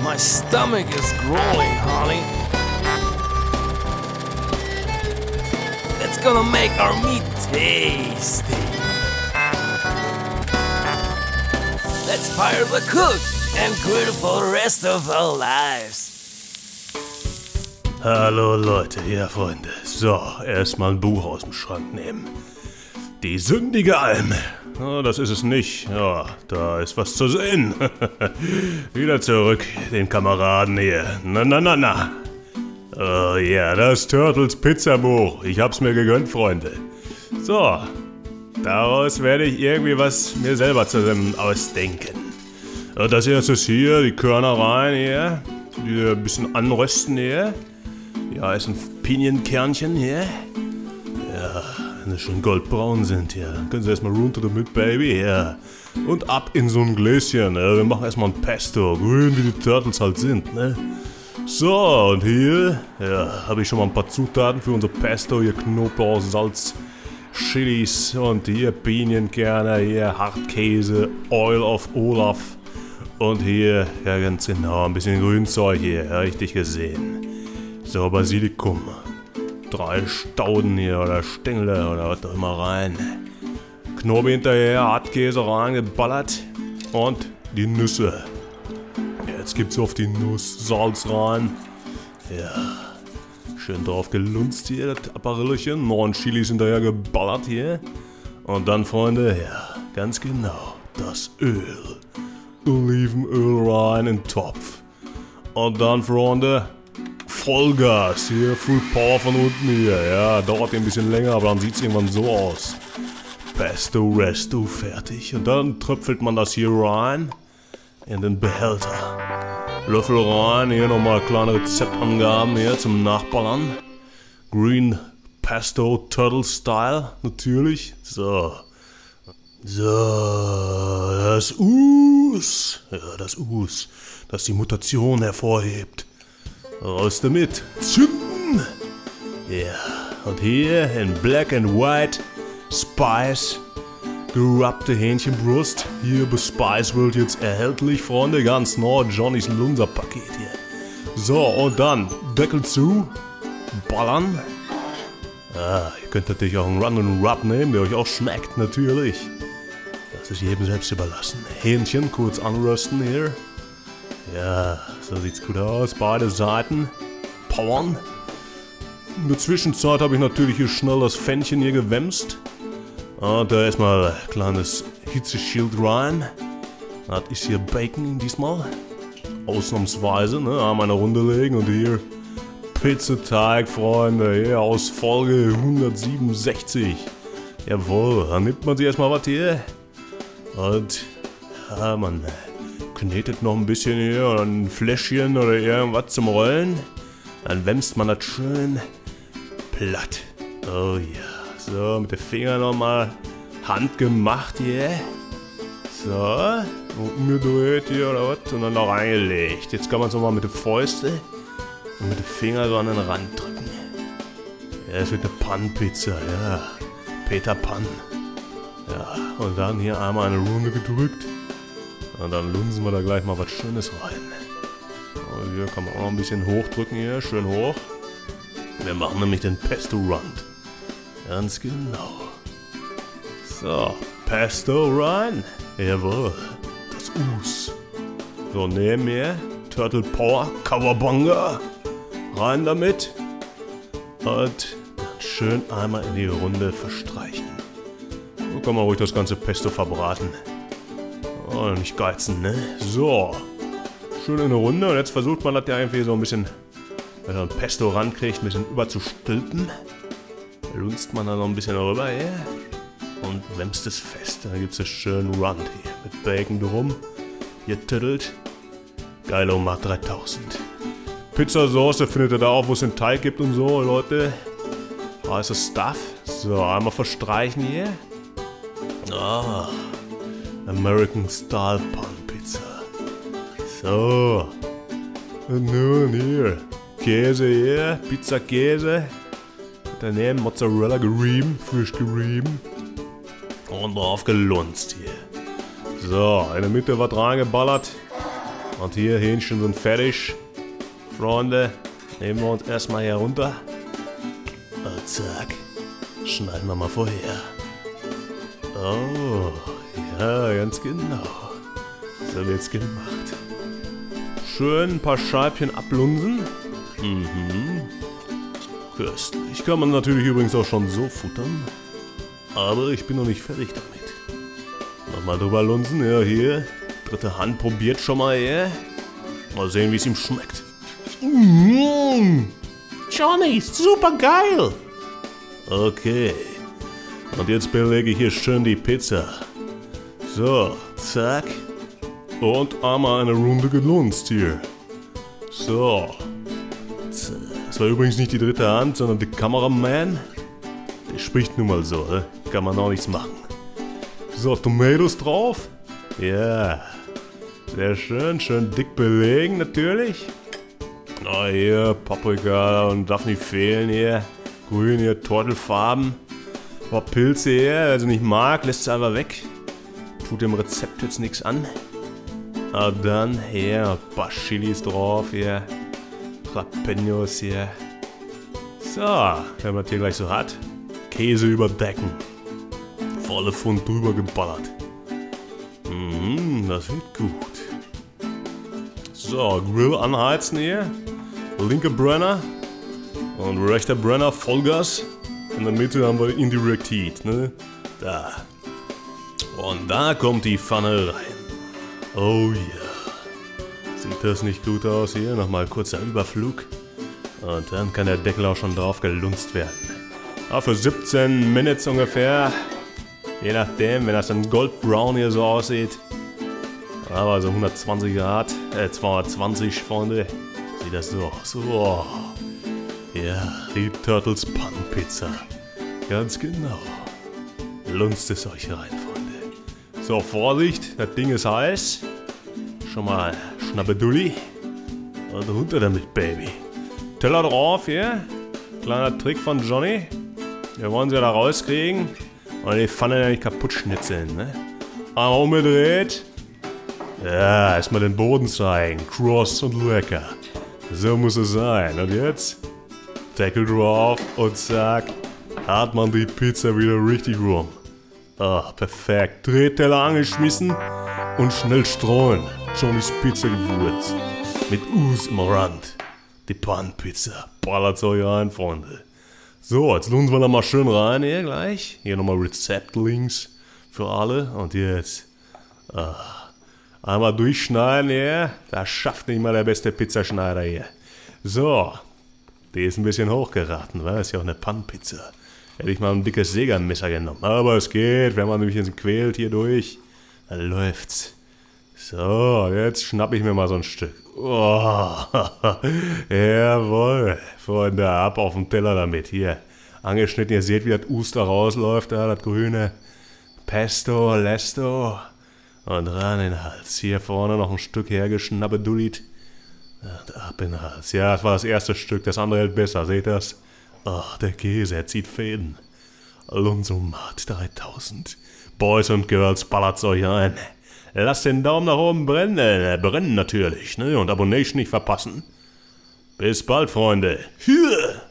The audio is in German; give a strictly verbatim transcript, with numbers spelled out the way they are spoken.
My stomach is growling, honey. It's gonna make our meat tasty. Let's fire the cook and grill for the rest of our lives. Hallo Leute, ja Freunde. So, erstmal ein Buch aus dem Schrank nehmen. Die sündige Alm. Oh, das ist es nicht. Ja, da ist was zu sehen. Wieder zurück, den Kameraden hier. Na, na, na, na. Oh ja, das Turtles Pizza-Buch. Ich hab's mir gegönnt, Freunde. So, daraus werde ich irgendwie was mir selber zusammen ausdenken. Das erste ist hier, die Körner rein hier. Die ein bisschen anrösten hier. Ja, ist ein Pinienkernchen hier. Ja, wenn sie schon goldbraun sind, ja. Dann können sie erstmal runter damit, Baby, ja. Und ab in so ein Gläschen, ja. Wir machen erstmal ein Pesto, grün wie die Turtles halt sind, ne. So, und hier, ja, habe ich schon mal ein paar Zutaten für unser Pesto. Hier Knoblauch, Salz, Chilis und hier Pinienkerne, hier Hartkäse, Oil of Olaf. Und hier, ja ganz genau, ein bisschen Grünzeug hier, ja, richtig gesehen. So, Basilikum. Drei Stauden hier oder Stängel oder was auch immer rein. Knobi hinterher, Hartkäse reingeballert. Und die Nüsse. Jetzt gibt's auf die Nuss Salz rein. Ja, schön drauf gelunzt hier, das Apparellchen. Neun Chilis hinterher geballert hier. Und dann, Freunde, ja, ganz genau, das Öl. Olivenöl rein in den Topf. Und dann, Freunde, Vollgas, hier, Full Power von unten hier, ja, dauert ein bisschen länger, aber dann sieht es irgendwann so aus. Pesto, Resto, fertig. Und dann tröpfelt man das hier rein in den Behälter. Löffel rein, hier nochmal kleine Rezeptangaben hier zum Nachballern. Green Pesto Turtle Style, natürlich. So. So, das Us. Ja, das Us, das die Mutation hervorhebt. Raus damit. Zünden! Ja, und hier in Black and White Spice, gerubbte Hähnchenbrust. Hier bei Spice World jetzt erhältlich, Freunde. Ganz neu, Johnny's Lunser Paket hier. So, und dann Deckel zu, ballern. Ah, ihr könnt natürlich auch einen Run and Rub nehmen, der euch auch schmeckt, natürlich. Das ist jedem selbst überlassen. Hähnchen kurz anrösten hier. Ja, so sieht's gut aus. Beide Seiten. Powern. In der Zwischenzeit habe ich natürlich hier schnell das Pfännchen hier gewämst. Und da erstmal ein kleines Hitzeschild rein. Das ist hier Bacon diesmal. Ausnahmsweise, ne? Einmal eine Runde legen und hier Pizzateig, Freunde. Hier aus Folge hundertsiebenundsechzig. Jawohl, dann nimmt man sich erstmal was hier. Und ja, man knetet noch ein bisschen hier oder ein Fläschchen oder irgendwas zum Rollen. Dann wämst man das schön platt. Oh ja, so mit den Fingern nochmal handgemacht hier. So, umgedreht hier oder was und dann noch reingelegt. Jetzt kann man es nochmal mit den Fäusten und mit den Fingern so an den Rand drücken. Ja, das wird eine Pannenpizza, ja. Peter Pan. Ja, und dann hier einmal eine Runde gedrückt. Und dann lunsen wir da gleich mal was Schönes rein. Und hier kann man auch noch ein bisschen hochdrücken hier, schön hoch. Wir machen nämlich den Pesto Rund. Ganz genau. So, Pesto rein. Jawohl, das Us. So, neben mir, Turtle Power, Kawabunga. Rein damit. Und dann schön einmal in die Runde verstreichen. So kann man ruhig das ganze Pesto verbraten. Oh, nicht geizen, ne? So. Schön in eine Runde. Und jetzt versucht man das ja irgendwie so ein bisschen, wenn man ein Pesto rankriegt, ein bisschen überzustülpen. Lunzt man da noch ein bisschen rüber hier. Und wämst es fest. Dann gibt es einen schönen Rund hier. Mit Bacon drum. Hier tüttelt. Geilomat dreitausend. Pizzasauce findet ihr da auch, wo es den Teig gibt und so, Leute. Heißes Stuff. So, einmal verstreichen hier. Ah, American Style Pan Pizza. So. Und nun hier. Käse hier. Pizza Käse. Daneben Mozzarella gerieben. Frisch gerieben. Und drauf gelunzt hier. So, in der Mitte was reingeballert. Und hier, Hähnchen sind fertig. Freunde, nehmen wir uns erstmal hier runter. Und zack, schneiden wir mal vorher. Oh, ja, ganz genau. So wird's gemacht. Schön ein paar Scheibchen ablunsen. Mhm. Köstlich. Kann man natürlich übrigens auch schon so futtern. Aber ich bin noch nicht fertig damit. Nochmal drüber lunsen. Ja, hier. Dritte Hand probiert schon mal her. Mal sehen, wie es ihm schmeckt. Mmh. Johnny, super geil. Okay. Und jetzt belege ich hier schön die Pizza. So, zack. Und einmal eine Runde gelunzt hier. So. Das war übrigens nicht die dritte Hand, sondern der Kameramann. Der spricht nun mal so, ne? Kann man auch nichts machen. So, Tomatoes drauf. Ja. Sehr schön, schön dick belegen natürlich. Na hier, Paprika und darf nicht fehlen hier. Grün hier, Tortelfarben. Ein paar Pilze hier, wer also nicht mag, lässt es einfach weg. Tut dem Rezept jetzt nichts an. Aber dann hier, ein paar Chilis drauf hier. Jalapenos hier. So, wenn man das hier gleich so hat. Käse überdecken. Volle Pfund drüber geballert. Mhm, das wird gut. So, Grill anheizen hier. Linke Brenner. Und rechter Brenner, Vollgas. In der Mitte haben wir Indirect Heat, ne? Da. Und da kommt die Pfanne rein. Oh ja. Sieht das nicht gut aus hier? Nochmal kurzer Überflug. Und dann kann der Deckel auch schon drauf gelunzt werden. Aber für siebzehn Minutes ungefähr. Je nachdem, wenn das dann goldbrown hier so aussieht. Aber so hundertzwanzig Grad, äh zweihundertzwanzig, Freunde. Sieht das so aus. Oh. Ja, die Turtles Pannenpizza. Ganz genau. Lunzt es euch rein, Freunde. So, Vorsicht, das Ding ist heiß. Schon mal Schnappedulli. Und runter damit, Baby. Teller drauf hier. Kleiner Trick von Johnny. Wir wollen sie da rauskriegen. Und die Pfanne ja nicht kaputt schnitzeln, ne? Einmal umgedreht. Ja, erstmal den Boden zeigen. Cross und lecker. So muss es sein. Und jetzt? Deckel drauf und zack. Hat man die Pizza wieder richtig rum. Ah, perfekt. Drehteller angeschmissen und schnell streuen. Johnnys Pizza Gewürz. Mit Us im Rand. Die Pannenpizza. Ballert's euch rein, Freunde. So, jetzt lunsen wir da mal schön rein hier gleich. Hier nochmal Rezeptlinks für alle. Und jetzt ah, einmal durchschneiden hier. Das schafft nicht mal der beste Pizzaschneider hier. So, die ist ein bisschen hochgeraten, weil das ist ja auch eine Pannenpizza. Hätte ich mal ein dickes Sägermesser genommen. Aber es geht, wenn man mich jetzt quält hier durch, dann läuft's. So, jetzt schnapp ich mir mal so ein Stück. Oh, jawohl, Freunde, ab auf den Teller damit. Hier, angeschnitten, ihr seht, wie das Uster rausläuft, da, das grüne Pesto, Lesto. Und ran in den Hals. Hier vorne noch ein Stück hergeschnappedullit. Und ab in den Hals. Ja, das war das erste Stück, das andere hält besser, seht ihr das? Ach, der Käse, er zieht Fäden. Lunsomat dreitausend. Boys und Girls, ballert's euch ein. Lasst den Daumen nach oben brennen, äh, brennen natürlich, ne? Und Abonnation nicht verpassen. Bis bald, Freunde. Hier.